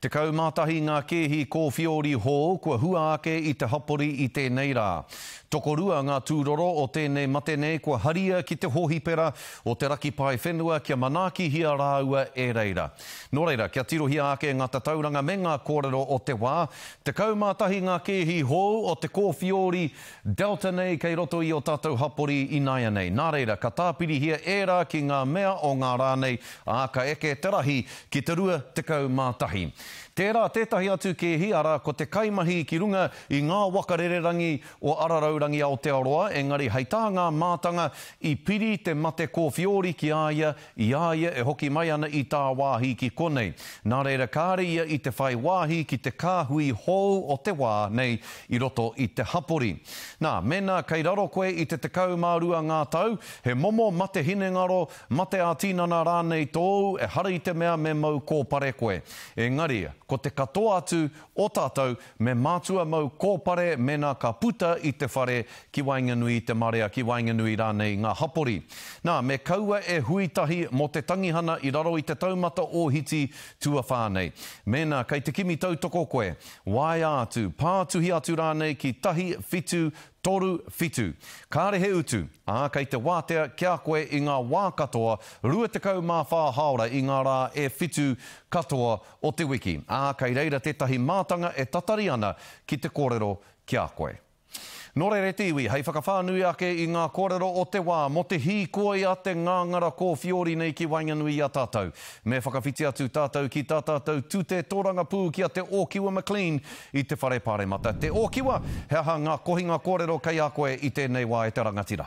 Te kaumātahi ngā kehi ko whiori hō, kua hua ake i te hapori i tēnei rā. Tokorua ngā tūroro o tēnei matene kua haria ki te hohipera o te raki pai whenua kia manaaki hia rāua e reira. Nō reira, kia tirohia ake ngā tatauranga me ngā kōrero o te wā. Te kaumātahi ngā kehi hō o te kōwhiori Delta nei kei roto i o tātou hapori i naia nei. Nā reira, ka tāpiri hia ērā ki ngā mea o ngā rānei a ka eke te rahi ki te rua te kaumātahi. Tērā, tētahi atu kehi ara ko te kaimahi ki runga i ngā wakarererangi o Araraurangi Aotearoa, engari hei tā ngā mātanga i piri te mate kōwhiori ki āia, i āia e hoki mai ana i tā wāhi ki konei. Nā reira kāre ia i te whai wāhi ki te kāhui hou o te wā nei i roto i te hapori. Nā, mena kei raro koe i te tekau mārua ngā tau, he momo mate hinengaro, mate ātinana rānei tōu, e hara i te mea me mau kōpare koe. Engari, ko te katoa atu o tātou me mātua mau kōpare mena ka puta i te whare ki Wainganui te marea ki Wainganui rānei ngā hapori. Nā, me kaua e huitahi mo te tangihana i raro i te taumata o hiti tua whānei. Mena, kei te kimi tautoko koe, wai atu, pātuhi atu rānei ki tahi whitu toru whitu. Kāre he utu, kei te wātea kia koe i ngā wā katoa, rua te kau mā whā haora i ngā rā e whitu katoa o te wiki. Kei reira tētahi mātanga e tatari ana ki te kōrero kia koe. Nō reire tiwi, hei whakawhānui ake i ngā kōrero o te wā, mo te hī koe a te ngāngara ko whiori nei ki Wainganui a tātou. Me whakawhiti atu tātou ki tātou tūte tōranga pū ki a te Okiwa McLean i te whare pāremata. Te Okiwa, hea ngā kohinga kōrero kei a koe i tēnei wā e te rangatira.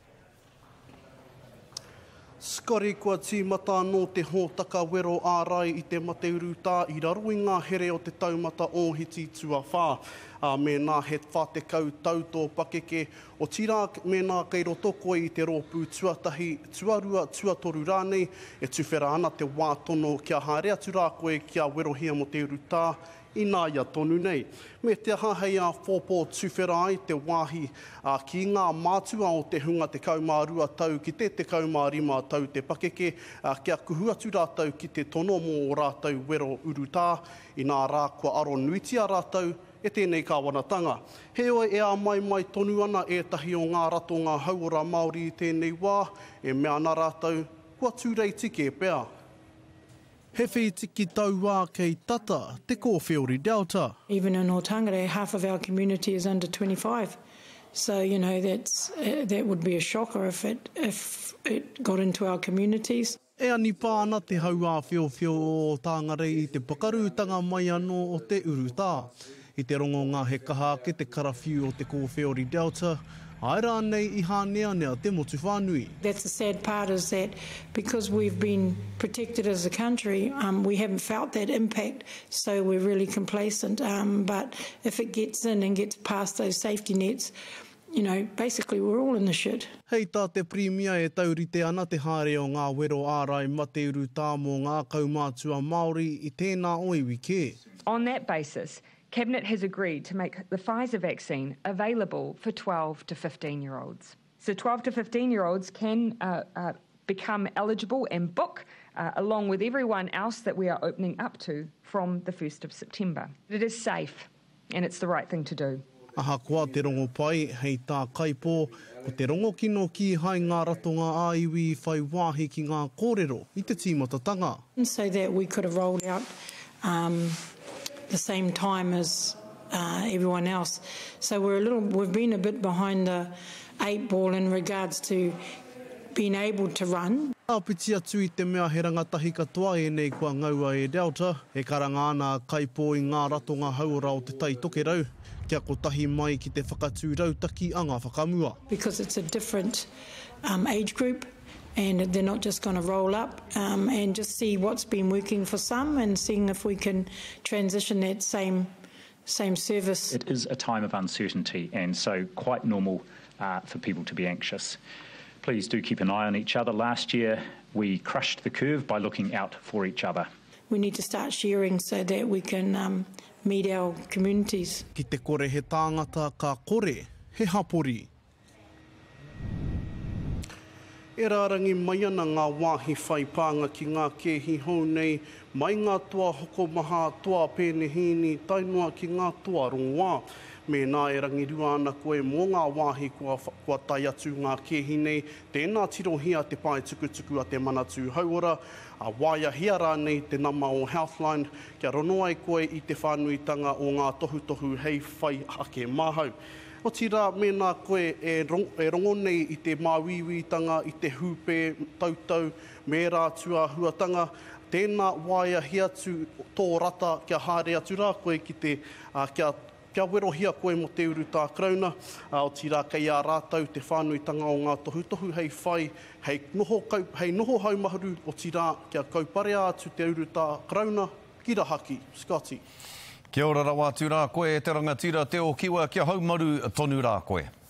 Skari kua tīmata no te hōtaka wero ārai i te mate uru tā i raro i ngā here o te taumata o hiti tua whā. Me nā he whātekau tau tō pakeke o tira me nā kei roto koe i te rōpū tuatahi, tuarua, tuatoru rānei e tuwhera ana te wā tono kia hārea tura koe kia werohia mo te uru tā i nā ia tonu nei. Me te hahei a whōpō tuwhera ai te wāhi ki ngā mātua o te hunga te kaumārua tau ki te kaumārima tau te pakeke kia kuhu atu rātau ki te tono mō rātau wero uru tā i nā rā kua aro nuitia rātau e tēnei kāwanatanga. Heoi e a mai tonu ana e tahi o ngā rato ngā hauora Māori i tēnei wā, e mea ana rātau, kua tūrei tike pēr. He whi tiki tau wā kei tata, te kōwhiori Delta. Even in Otāngarei, half of our community is under 25. So, you know, that would be a shocker if it got into our communities. E ani pāna te Hau Āwhiowhio o Otāngarei i te pakarūtanga mai anō o te uru tā. I te rongo ngā he kaha ke te karawhiu o te kōwhiori Delta, ai rānei I hānea te motu whānui. That's the sad part is that because we've been protected as a country, we haven't felt that impact, so we're really complacent. But if it gets in and gets past those safety nets, you know, basically we're all in the shit. Hei tā te primia e taurite ana te haere o ngā wero ārai mate uru tā mō ngā kaumātua Māori I tēnā oiwi kē. On that basis, Cabinet has agreed to make the Pfizer vaccine available for 12 to 15-year-olds. So 12 to 15-year-olds can become eligible and book along with everyone else that we are opening up to from the 1st of September. It is safe and it's the right thing to do. Aha kua te rongo pai, hei tā kaipō, ko te rongo kino ki hai ngā ratonga āiwi whai wāhi ki ngā kōrero I te tīmatatanga. So that we could have rolled out the same time as everyone else. So we've been a bit behind the 8 ball in regards to being able to run. Āpiti atu I te mea he rangatahi katoa e nei kua ngaua e Delta, he karanga ana kaipō I ngā ratonga hauora o te tai tokerau, kia kotahi mai ki te whakatūrautaki a ngā whakamua. Because it's a different age group, and they're not just going to roll up and just see what's been working for some and seeing if we can transition that same service. It is a time of uncertainty and so quite normal for people to be anxious. Please do keep an eye on each other. Last year we crushed the curve by looking out for each other. We need to start sharing so that we can meet our communities. Ki te kore he tāngata ka kore, he hapori. E rārangi mai ana ngā wāhi whaipānga ki ngā kehi hou nei, mai ngā toa hoko maha, toa pēnehini, tainua ki ngā toa rongoā. Me nā e rangirua ana koe mō ngā wāhi kua tai atu ngā kehi nei, tēnā tirohia te pae tukutuku a te manatū hauora, a waia hia rānei te nama o Healthline, kia rono ai koe i te whānuitanga o ngā tohu hei whai ake mahau. O tira, me nā koe e rongo nei i te māwiwitanga, i te hupe tautau, me rātua huatanga, tēnā waia hia atu tō rata kia haere atu rā koe ki te kia werohia koe mo te uru tā krauna, o tira kei a rātau te whānuitanga o ngā tohu hei whai, hei noho haumahuru, o tira kia kauparea atu te uru tā krauna, ki rahaki, Scotty. Kia ora rawa atu rā koe, te rangatira te Okiwa, kia haumaru tonu rā koe.